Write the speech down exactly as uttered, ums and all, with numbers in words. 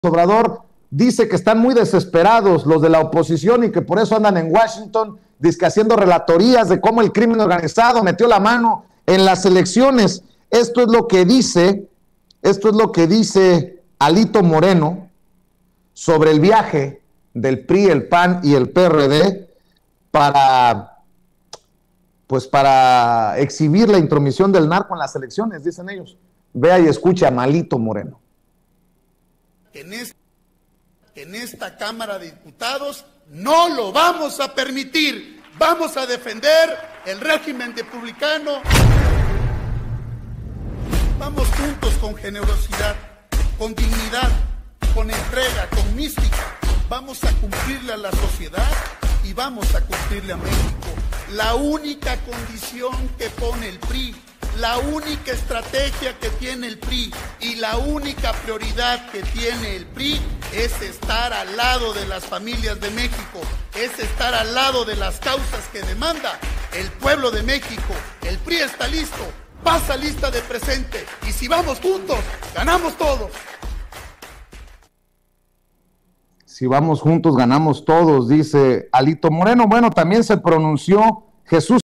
Obrador dice que están muy desesperados los de la oposición y que por eso andan en Washington, dizque haciendo relatorías de cómo el crimen organizado metió la mano en las elecciones. Esto es lo que dice, esto es lo que dice Alito Moreno sobre el viaje del P R I, el P A N y el P R D para, pues para exhibir la intromisión del narco en las elecciones, dicen ellos. Vea y escucha a Alito Moreno. En esta, en esta Cámara de Diputados no lo vamos a permitir. Vamos a defender el régimen republicano. Vamos juntos con generosidad, con dignidad, con entrega, con mística. Vamos a cumplirle a la sociedad y vamos a cumplirle a México. La única condición que pone el P R I, la única estrategia que tiene el P R I y la única prioridad que tiene el P R I es estar al lado de las familias de México, es estar al lado de las causas que demanda el pueblo de México. El P R I está listo, pasa lista de presente y si vamos juntos, ganamos todos. Si vamos juntos, ganamos todos, dice Alito Moreno. Bueno, también se pronunció Jesús